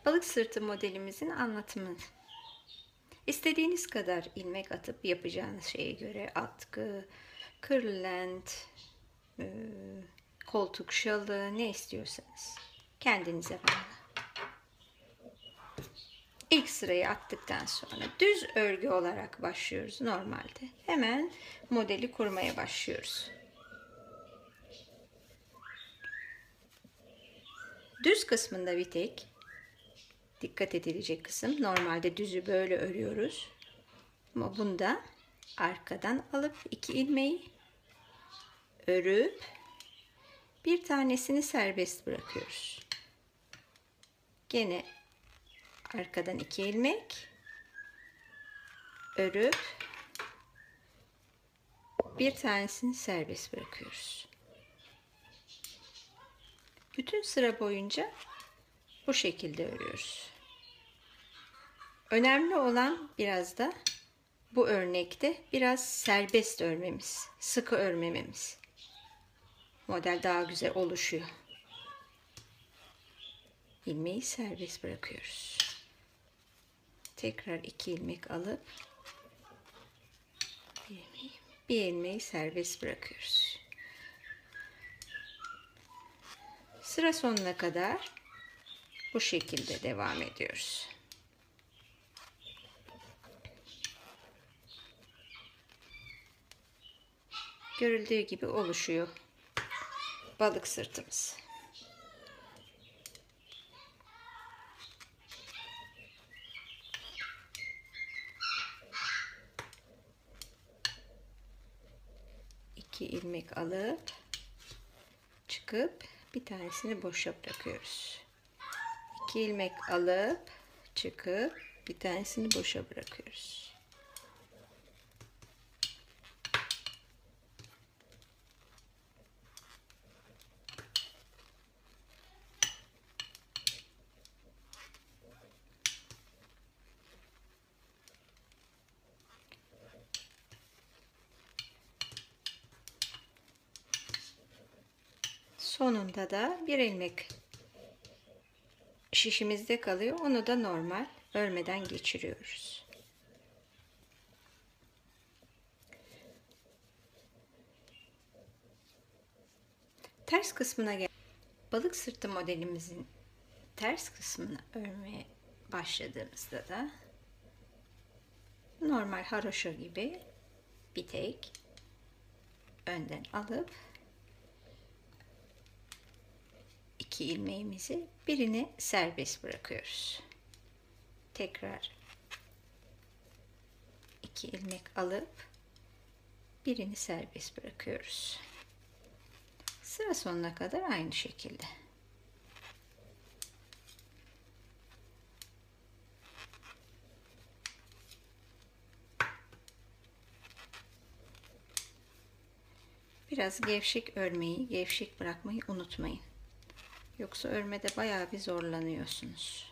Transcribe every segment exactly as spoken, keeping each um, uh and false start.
Balık sırtı modelimizin anlatımı. İstediğiniz kadar ilmek atıp yapacağınız şeye göre atkı, kırlent, e, koltuk şalı ne istiyorsanız kendinize bağlı. İlk sırayı attıktan sonra düz örgü olarak başlıyoruz normalde. Hemen modeli kurmaya başlıyoruz. Düz kısmında bir tek dikkat edilecek kısım, normalde düzü böyle örüyoruz. Ama bunda arkadan alıp iki ilmeği örüp bir tanesini serbest bırakıyoruz. Gene arkadan iki ilmek örüp bir tanesini serbest bırakıyoruz. Bütün sıra boyunca bu şekilde örüyoruz. Önemli olan biraz da bu örnekte biraz serbest örmemiz, sıkı örmememiz. Model daha güzel oluşuyor. İlmeği serbest bırakıyoruz. Tekrar iki ilmek alıp bir ilmeği, bir ilmeği serbest bırakıyoruz. Sıra sonuna kadar bu şekilde devam ediyoruz. Görüldüğü gibi oluşuyor balık sırtımız. İki ilmek alıp çıkıp bir tanesini boşa bırakıyoruz. İki ilmek alıp çıkıp bir tanesini boşa bırakıyoruz. Sonunda da bir ilmek şişimizde kalıyor. Onu da normal örmeden geçiriyoruz. Ters kısmına gel. Balık sırtı modelimizin ters kısmını örmeye başladığımızda da normal haroşa gibi bir tek önden alıp iki ilmeğimizi, birini serbest bırakıyoruz. Tekrar iki ilmek alıp birini serbest bırakıyoruz. Sıra sonuna kadar aynı şekilde. Biraz gevşek örmeyi, gevşek bırakmayı unutmayın. Yoksa örmede bayağı bir zorlanıyorsunuz.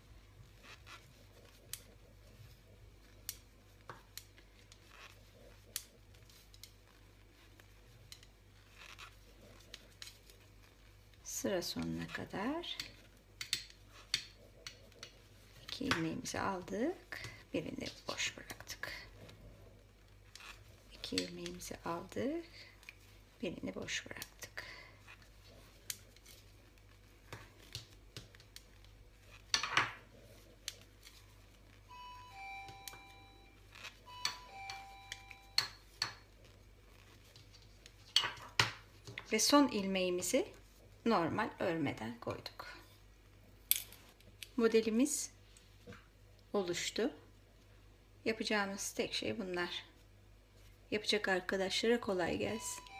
Sıra sonuna kadar iki ilmeğimizi aldık. Birini boş bıraktık. İki ilmeğimizi aldık. Birini boş bıraktık. Ve son ilmeğimizi normal örmeden koyduk. Modelimiz oluştu. Yapacağımız tek şey bunlar. Yapacak arkadaşlara kolay gelsin.